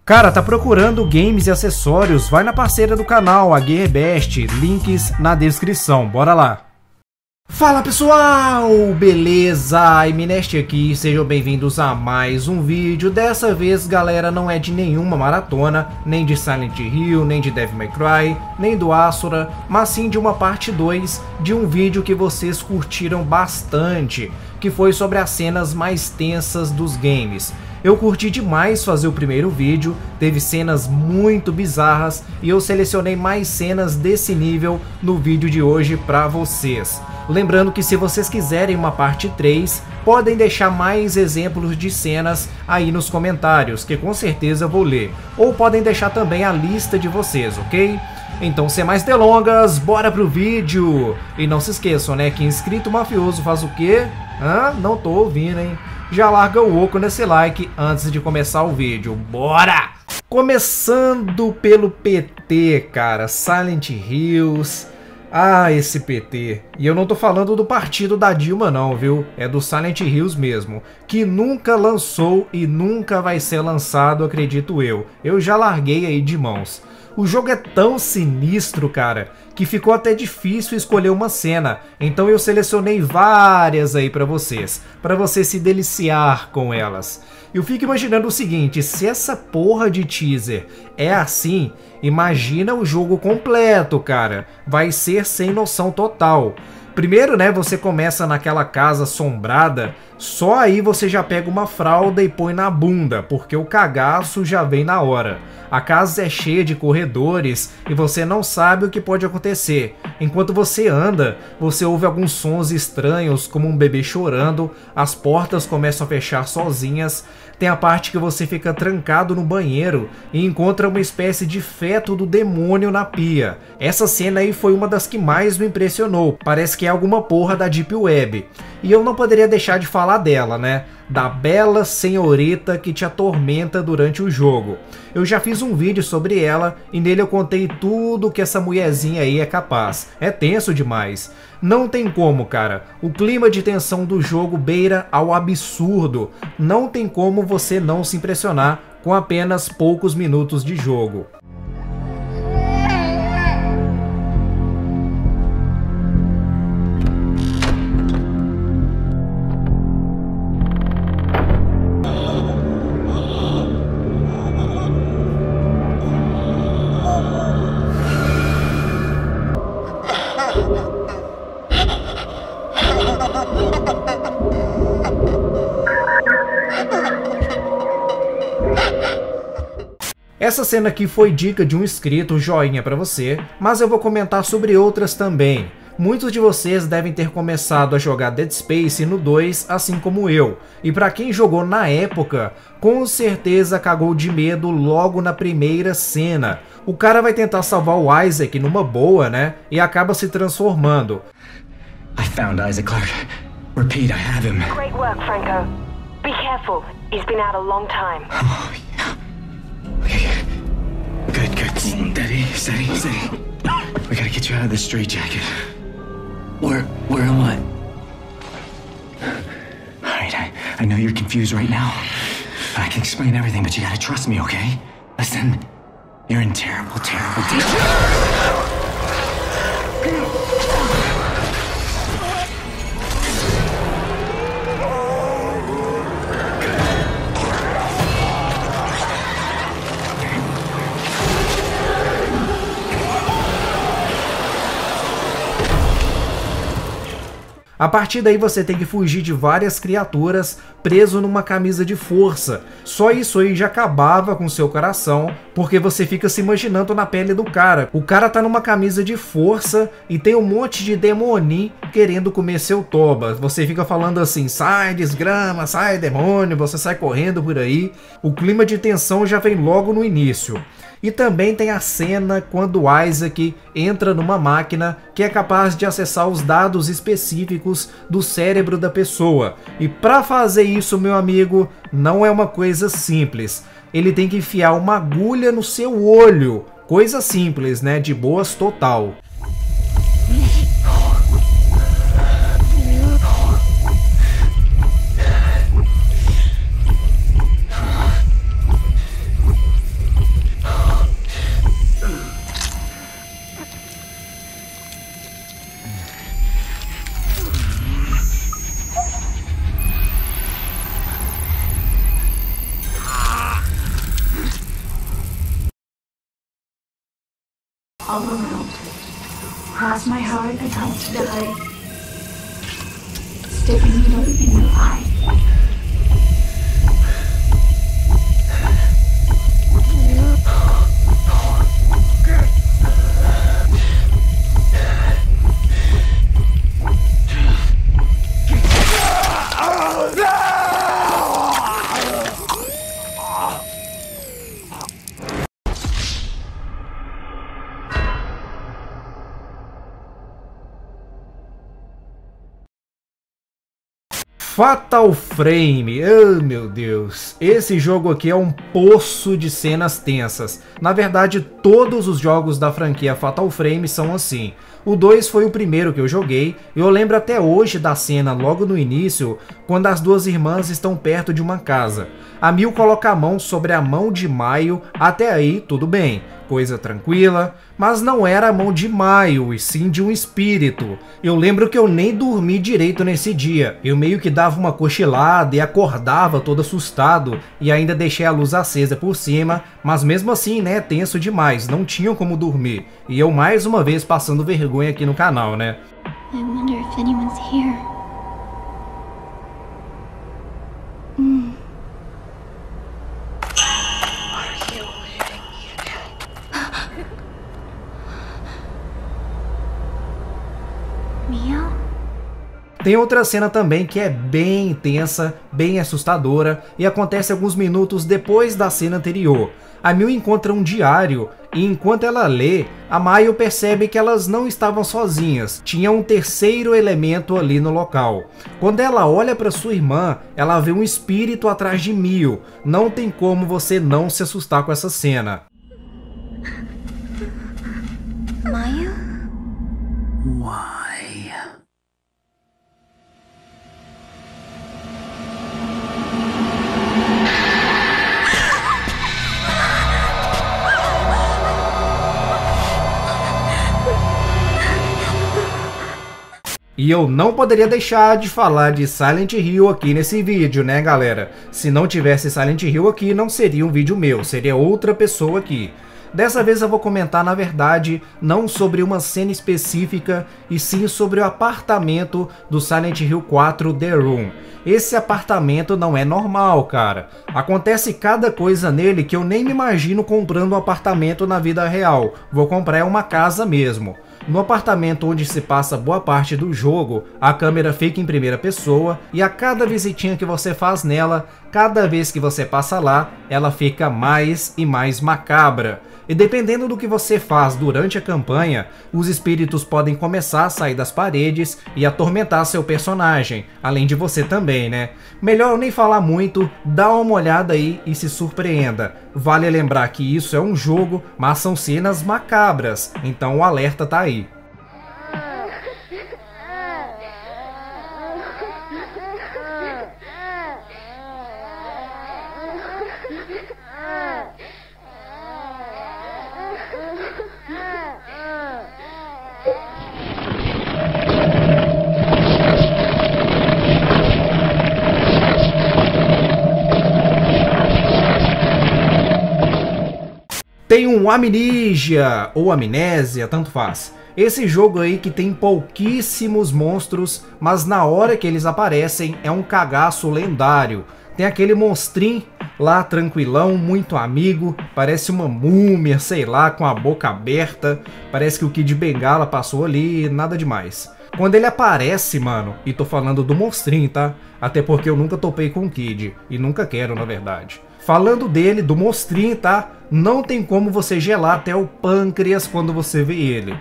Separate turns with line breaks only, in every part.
Cara, tá procurando games e acessórios? Vai na parceira do canal, a Gearbest, links na descrição, bora lá! Fala pessoal, beleza? Imineste aqui, sejam bem-vindos a mais um vídeo. Dessa vez, galera, não é de nenhuma maratona, nem de Silent Hill, nem de Devil May Cry, nem do Asura, mas sim de uma parte 2 de um vídeo que vocês curtiram bastante, que foi sobre as cenas mais tensas dos games. Eu curti demais fazer o primeiro vídeo, teve cenas muito bizarras e eu selecionei mais cenas desse nível no vídeo de hoje pra vocês. Lembrando que se vocês quiserem uma parte 3, podem deixar mais exemplos de cenas aí nos comentários, que com certeza eu vou ler. Ou podem deixar também a lista de vocês, ok? Então, sem mais delongas, bora pro vídeo! E não se esqueçam, né, que inscrito mafioso faz o quê? Não tô ouvindo, hein? Já larga o oco nesse like antes de começar o vídeo. Bora! Começando pelo PT, cara. Silent Hills. Ah, esse PT. E eu não tô falando do partido da Dilma não, viu? É do Silent Hills mesmo. Que nunca lançou e nunca vai ser lançado, acredito eu. Eu já larguei aí de mãos. O jogo é tão sinistro, cara, que ficou até difícil escolher uma cena. Então eu selecionei várias aí pra você se deliciar com elas. Eu fico imaginando o seguinte, se essa porra de teaser é assim, imagina o jogo completo, cara. Vai ser sem noção total. Primeiro, né, você começa naquela casa assombrada, só aí você já pega uma fralda e põe na bunda, porque o cagaço já vem na hora. A casa é cheia de corredores e você não sabe o que pode acontecer. Enquanto você anda, você ouve alguns sons estranhos, como um bebê chorando, as portas começam a fechar sozinhas, tem a parte que você fica trancado no banheiro e encontra uma espécie de feto do demônio na pia. Essa cena aí foi uma das que mais me impressionou, parece que é alguma porra da Deep Web. E eu não poderia deixar de falar dela, né? Da bela senhorita que te atormenta durante o jogo. Eu já fiz um vídeo sobre ela e nele eu contei tudo que essa mulherzinha aí é capaz. É tenso demais. Não tem como, cara. O clima de tensão do jogo beira ao absurdo. Não tem como você não se impressionar com apenas poucos minutos de jogo. Essa cena aqui foi dica de um inscrito, joinha pra você, mas eu vou comentar sobre outras também. Muitos de vocês devem ter começado a jogar Dead Space no 2, assim como eu. E pra quem jogou na época, com certeza cagou de medo logo na primeira cena. O cara vai tentar salvar o Isaac numa boa, né? E acaba se transformando.
I found Isaac Clarke. Repeat, I have him.
Great work, Franco. Be careful. He's been out a long time.
Oh, yeah. Okay. Good. Steady. We gotta get you out of this straitjacket. Where am I? Alright, I know you're confused right now. I can explain everything, but you gotta trust me, okay? Listen, you're in terrible danger.
A partir daí você tem que fugir de várias criaturas preso numa camisa de força. Só isso aí já acabava com seu coração, porque você fica se imaginando na pele do cara. O cara tá numa camisa de força e tem um monte de demoni querendo comer seu toba. Você fica falando assim, sai desgrama, sai demônio, você sai correndo por aí. O clima de tensão já vem logo no início. E também tem a cena quando o Isaac entra numa máquina que é capaz de acessar os dados específicos do cérebro da pessoa. E para fazer isso, meu amigo, não é uma coisa simples. Ele tem que enfiar uma agulha no seu olho. Coisa simples, né? De boas total.
all around. Cross my heart and hope to die. Stick a needle in my eye.
Fatal Frame, oh meu Deus, esse jogo aqui é um poço de cenas tensas. Na verdade, todos os jogos da franquia Fatal Frame são assim. O 2 foi o primeiro que eu joguei, e eu lembro até hoje da cena logo no início, quando as duas irmãs estão perto de uma casa. A Mil coloca a mão sobre a mão de Maio, até aí tudo bem, coisa tranquila, mas não era a mão de Maio, e sim de um espírito. Eu lembro que eu nem dormi direito nesse dia, eu meio que dava uma cochilada e acordava todo assustado, e ainda deixei a luz acesa por cima, mas mesmo assim, né, tenso demais, não tinha como dormir. E eu mais uma vez passando vergonha aqui no canal, né?
I wonder if anyone's here. Mia?
Tem outra cena também que é bem intensa, bem assustadora, e acontece alguns minutos depois da cena anterior. A Mil encontra um diário, e enquanto ela lê, a Maio percebe que elas não estavam sozinhas, tinha um terceiro elemento ali no local. Quando ela olha para sua irmã, ela vê um espírito atrás de Mil. Não tem como você não se assustar com essa cena.
Maya?
Why?
E eu não poderia deixar de falar de Silent Hill aqui nesse vídeo, né, galera? Se não tivesse Silent Hill aqui, não seria um vídeo meu, seria outra pessoa aqui. Dessa vez eu vou comentar, na verdade, não sobre uma cena específica, e sim sobre o apartamento do Silent Hill 4 The Room. Esse apartamento não é normal, cara. Acontece cada coisa nele que eu nem me imagino comprando um apartamento na vida real. Vou comprar uma casa mesmo. No apartamento onde se passa boa parte do jogo, a câmera fica em primeira pessoa, e a cada visitinha que você faz nela, cada vez que você passa lá, ela fica mais e mais macabra. E dependendo do que você faz durante a campanha, os espíritos podem começar a sair das paredes e atormentar seu personagem, além de você também, né? Melhor eu nem falar muito, dá uma olhada aí e se surpreenda. Vale lembrar que isso é um jogo, mas são cenas macabras, então o alerta tá aí. Tem um Amnesia, ou Amnésia, tanto faz. Esse jogo aí que tem pouquíssimos monstros, mas na hora que eles aparecem é um cagaço lendário. Tem aquele monstrinho lá tranquilão, muito amigo, parece uma múmia, sei lá, com a boca aberta. Parece que o Kid Bengala passou ali, nada demais. Quando ele aparece, mano, e tô falando do monstrinho, tá? Até porque eu nunca topei com o Kid, e nunca quero, na verdade. Falando dele, do monstrinho, tá? Não tem como você gelar até o pâncreas quando você vê ele.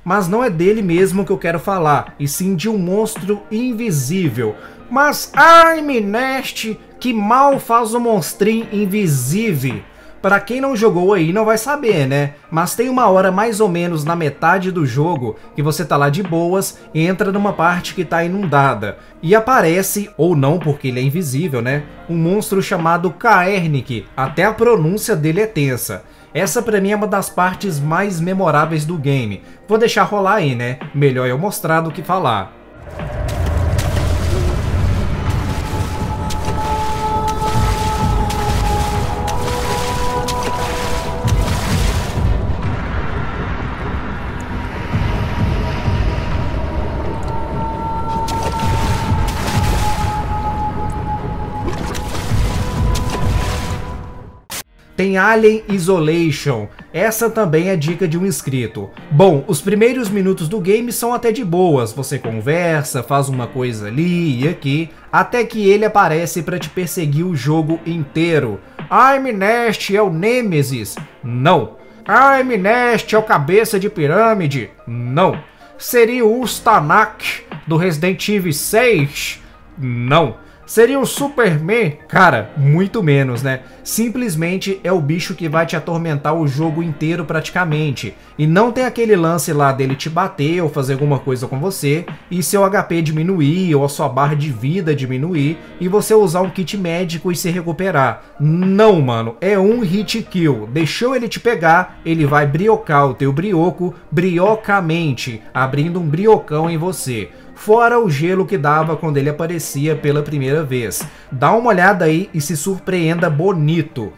mas não é dele mesmo que eu quero falar, e sim de um monstro invisível. Mas ai, Mineste, que mal faz o monstrinho invisível? Para quem não jogou aí não vai saber, né? Mas tem uma hora mais ou menos na metade do jogo que você tá lá de boas, entra numa parte que tá inundada e aparece, ou não porque ele é invisível, né? Um monstro chamado Kaernik, até a pronúncia dele é tensa. Essa pra mim é uma das partes mais memoráveis do game. Vou deixar rolar aí, né? Melhor eu mostrar do que falar. Tem Alien Isolation, essa também é dica de um inscrito. Bom, os primeiros minutos do game são até de boas, você conversa, faz uma coisa ali e aqui, até que ele aparece para te perseguir o jogo inteiro. Ai, Mineste, é o Nemesis? Não. Ai, Mineste, é o Cabeça de Pirâmide? Não. Seria o Ustanak do Resident Evil 6? Não. Seria o Superman? Cara, muito menos, né? Simplesmente é o bicho que vai te atormentar o jogo inteiro praticamente. E não tem aquele lance lá dele te bater ou fazer alguma coisa com você e seu HP diminuir ou a sua barra de vida diminuir e você usar um kit médico e se recuperar. Não, mano, é um hit kill. Deixou ele te pegar, ele vai briocar o teu brioco briocamente, abrindo um briocão em você. Fora o gelo que dava quando ele aparecia pela primeira vez. Dá uma olhada aí e se surpreenda bonito.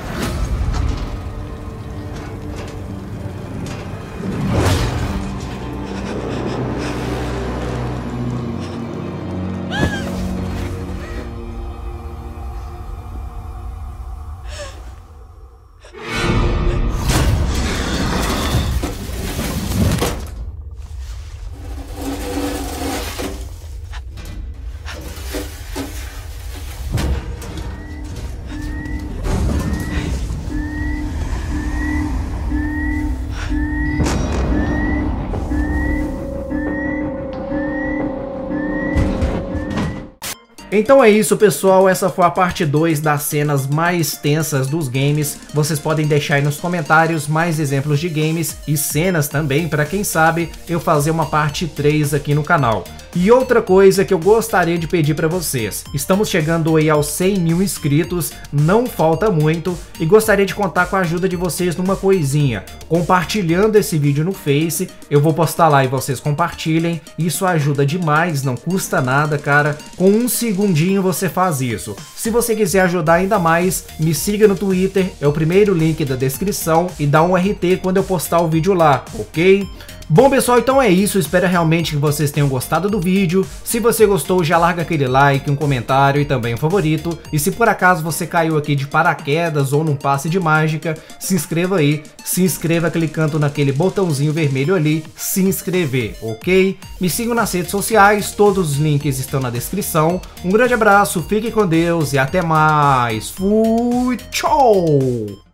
Então é isso, pessoal, essa foi a parte 2 das cenas mais tensas dos games. Vocês podem deixar aí nos comentários mais exemplos de games e cenas também, para quem sabe eu fazer uma parte 3 aqui no canal. E outra coisa que eu gostaria de pedir para vocês, estamos chegando aí aos 100 mil inscritos, não falta muito, e gostaria de contar com a ajuda de vocês numa coisinha, compartilhando esse vídeo no Face, eu vou postar lá e vocês compartilhem, isso ajuda demais, não custa nada, cara, com um segundinho você faz isso. Se você quiser ajudar ainda mais, me siga no Twitter, é o primeiro link da descrição, e dá um RT quando eu postar o vídeo lá, ok? Bom, pessoal, então é isso, espero realmente que vocês tenham gostado do vídeo. Se você gostou, já larga aquele like, um comentário e também um favorito. E se por acaso você caiu aqui de paraquedas ou num passe de mágica, se inscreva aí. Se inscreva clicando naquele botãozinho vermelho ali, se inscrever, ok? Me sigam nas redes sociais, todos os links estão na descrição. Um grande abraço, fique com Deus e até mais. Fui, tchau!